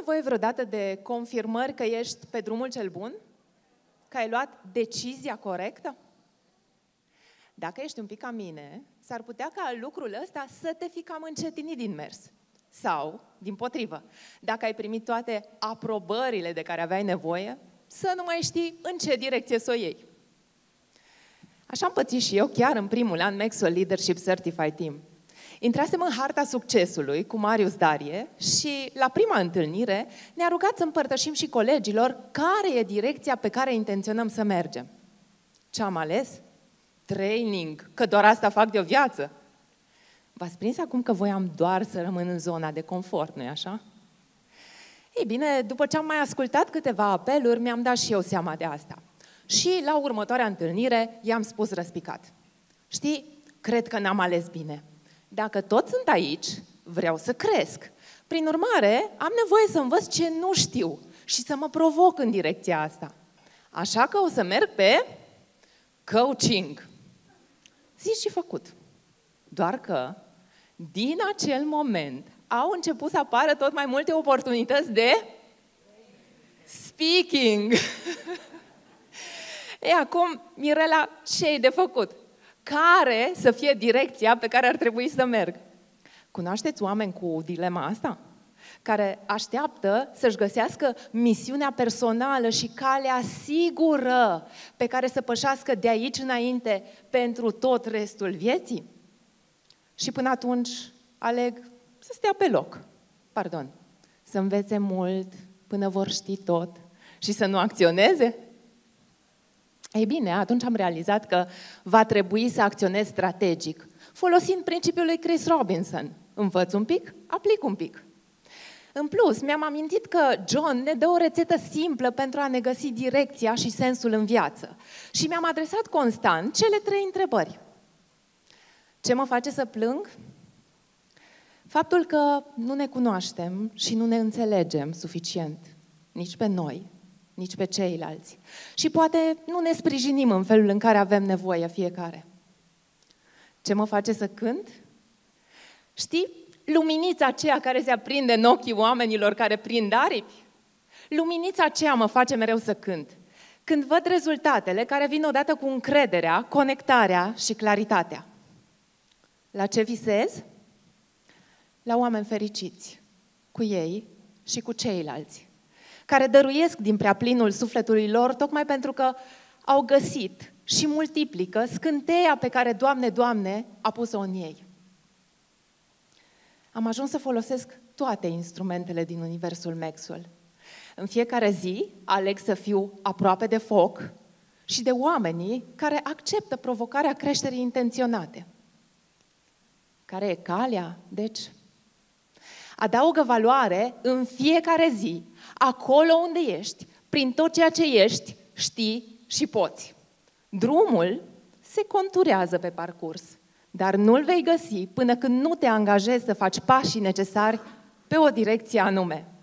nevoie vreodată de confirmări că ești pe drumul cel bun? Că ai luat decizia corectă? Dacă ești un pic ca mine, s-ar putea ca lucrul ăsta să te fi cam încetinit din mers. Sau, dimpotrivă, dacă ai primit toate aprobările de care aveai nevoie, să nu mai știi în ce direcție să o iei. Așa am pățit și eu chiar în primul an Maxwell Leadership Certified Team. Intrasem în harta succesului cu Marius Darie și la prima întâlnire ne-a rugat să împărtășim și colegilor care e direcția pe care intenționăm să mergem. Ce am ales? Training, că doar asta fac de o viață. V-ați prins acum că voiam doar să rămân în zona de confort, nu-i așa? Ei bine, după ce am mai ascultat câteva apeluri, mi-am dat și eu seama de asta. Și la următoarea întâlnire i-am spus răspicat: știi, cred că n-am ales bine. Dacă toți sunt aici, vreau să cresc. Prin urmare, am nevoie să învăț ce nu știu și să mă provoc în direcția asta. Așa că o să merg pe coaching. Zis și făcut. Doar că, din acel moment, au început să apară tot mai multe oportunități de speaking. E, acum, Mirela, ce-i de făcut? Care să fie direcția pe care ar trebui să merg? Cunoașteți oameni cu dilema asta? Care așteaptă să-și găsească misiunea personală și calea sigură pe care să pășească de aici înainte pentru tot restul vieții? Și până atunci aleg să stea pe loc. Pardon, să învețe mult până vor ști tot și să nu acționeze? Ei bine, atunci am realizat că va trebui să acționez strategic, folosind principiul lui Chris Robinson. Învăț un pic, aplic un pic. În plus, mi-am amintit că John ne dă o rețetă simplă pentru a ne găsi direcția și sensul în viață. Și mi-am adresat constant cele 3 întrebări. Ce mă face să plâng? Faptul că nu ne cunoaștem și nu ne înțelegem suficient, nici pe noi, nici pe ceilalți. Și poate nu ne sprijinim în felul în care avem nevoie fiecare. Ce mă face să cânt? Știi, luminița aceea care se aprinde în ochii oamenilor care prind aripi? Luminița aceea mă face mereu să cânt. Când văd rezultatele care vin odată cu încrederea, conectarea și claritatea. La ce visez? La oameni fericiți, cu ei și cu ceilalți, care dăruiesc din prea plinul sufletului lor tocmai pentru că au găsit și multiplică scânteia pe care, Doamne, Doamne, a pus-o în ei. Am ajuns să folosesc toate instrumentele din universul Maxwell. În fiecare zi aleg să fiu aproape de foc și de oamenii care acceptă provocarea creșterii intenționate. Care e calea, deci? Adaugă valoare în fiecare zi, acolo unde ești, prin tot ceea ce ești, știi și poți. Drumul se conturează pe parcurs, dar nu-l vei găsi până când nu te angajezi să faci pașii necesari pe o direcție anume.